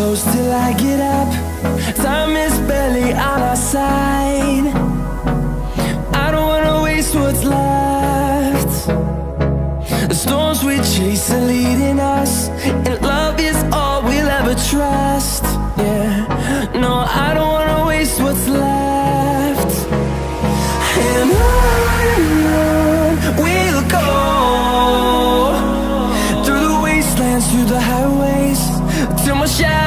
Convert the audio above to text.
close till I get up. Time is barely on our side. I don't wanna waste what's left. The storms we chase are leading us, and love is all we'll ever trust. Yeah, no, I don't wanna waste what's left. And on we'll go, through the wastelands, through the highways, till my shadow